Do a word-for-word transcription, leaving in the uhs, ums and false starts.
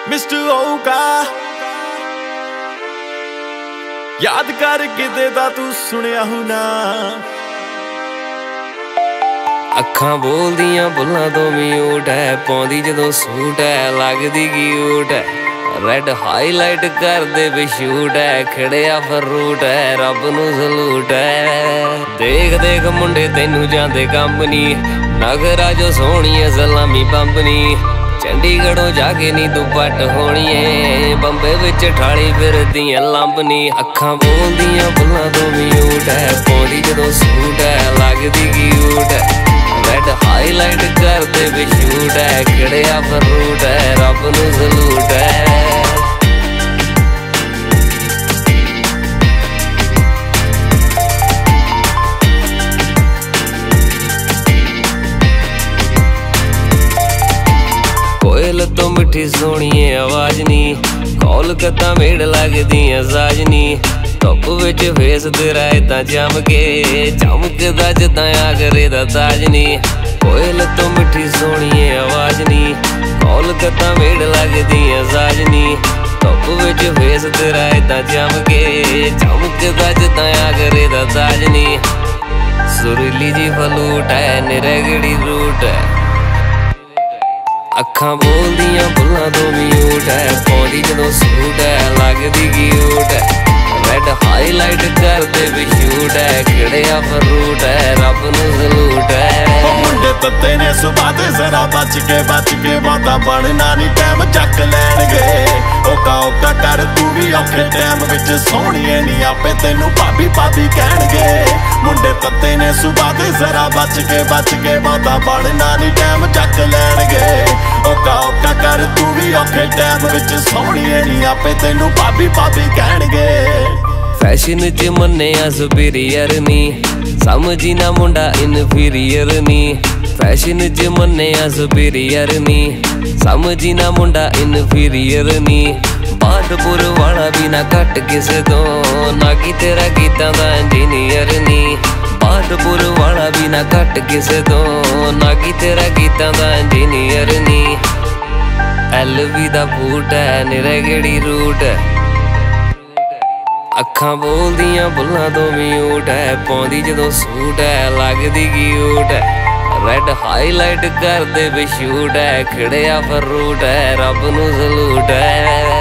Mister होगा याद कर किते दा तू सुनिया होना। अखां बोलदियां बुल्लां तो म्यूट है, पौंदी जदों सूट है लगदी क्यूट है। रेड हाईलाइट कर दे बशूट है, खड़िया फरूट है रब नू सलूट है। देख देख मुंडे तैनू जांदे कंपनी, नगरा जो सोहणी है सलामी पंपनी। चंडीगढ़ों जाके नी तू पट होनी है, बंबे विच ठाली फिरदियां लंबनी। अखां बोलदियां बुल्लां तो म्यूट है, पौंदी जदों सूट है लगदी क्यूट है। रेड हाईलाइट कर दे बशूट है, खड़िया फरूट है रब नू सलूट है। कोयल तो मिठी सोहनी आवाज नी, कोलकाता मेड़ लगदी साजनी। धुप विच फेस तेरा इदां चमके, चमकदा जिदां आगरे दा ताज नी। कोयल तो मिठी सोहनी आवाज नी, कोलकाता मेड़ लगदी साजनी। धुप विच फेस तेरा इदां चमके, चमकदा जिदां आगरे दा ताज नी। सुरीली जी फलूट है निरगड़ी रूट है, अखां बोलदियां बुल्लां तो म्यूट है। पौंदी जदों सूट है लगदी क्यूट है। रेड हाईलाइट कर दे बशूट है, खड़िया फरूट है रब नू सलूट है। मुंडे तत्ते ने सुबह दे जरा बच के बच के बहुता बनना नी टाइम चक लैणगे। ओका ओका कर तू भी औखे टाइम विच सोहणीए नी आपे तैनू भाभी भाभी कहणगे। मुंडे तत्ते ने सुबह दे जरा बच के बच के बहुता बनना नी टाइम चक लैणगे। ओका ओका कर तू भी औखे टाइम विच सोहणीए नी आपे तैनू भाभी भाभी कहणगे। फैशन च मन्निया सुपीरियर नी, समझी ना मुंडा इनफीरियर नी। फैशन च मन्निया सुपीरियर नी, समझी ना मुंडा इनफीरियर नी। बाटपुर वाला भी ना घट किसे तो, ना कि तेरा गीतां दा इंजीनियर नी। बाटपुर वाला भी ना घट किसे तो, ना कि तेरा गीतां दा इंजीनियर नी। एल वी दा बूट है निरगड़ी रूट है, अखां बोलदियां बुल्लां तो म्यूट है। पौंदी जदों सूट है लगदी क्यूट है। रेड हाईलाइट कर दे बशूट है, खड़िया फरूट है रब नू सलूट है।